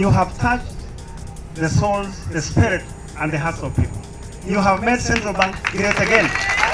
You have touched the souls, the spirit, and the hearts of people. You have made Central Bank great again.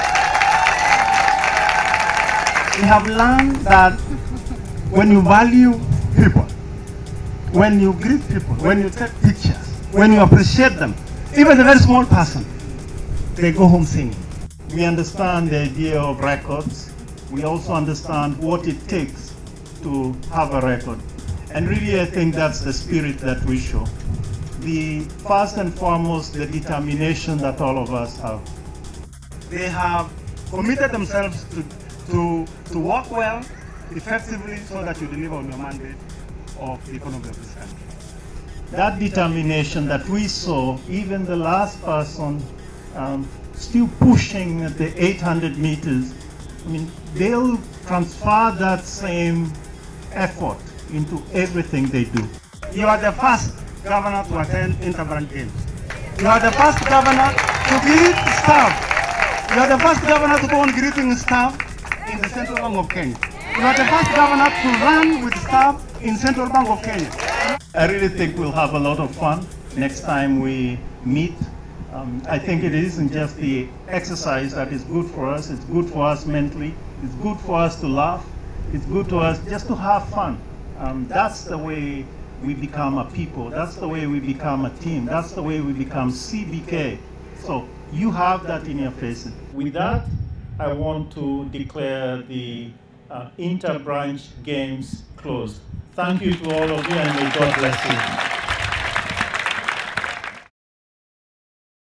We have learned that when you value people, when you greet people, when you take pictures, when you appreciate them, even a very small person, they go home singing. We understand the idea of records. We also understand what it takes to have a record. And really, I think that's the spirit that we show. The first and foremost, the determination that all of us have. They have committed themselves to work well, effectively, so that you deliver on your mandate of the economy of this country. That determination that we saw, even the last person still pushing at the 800 meters, I mean, they'll transfer that same effort into everything they do. You are the first governor to attend Interbranch Games. You are the first governor to greet staff. You are the first governor to go on greeting staff in the Central Bank of Kenya. You are the first governor to run with staff in Central Bank of Kenya. I really think we'll have a lot of fun next time we meet. I think it isn't just the exercise that is good for us. It's good for us mentally. It's good for us to laugh. It's good to us just to have fun. That's the way we become a people. That's the way we become a team. That's the way we become CBK. So you have that in your faces. With that, I want to declare the Interbranch Games closed. Thank you to all of you, and may God bless you.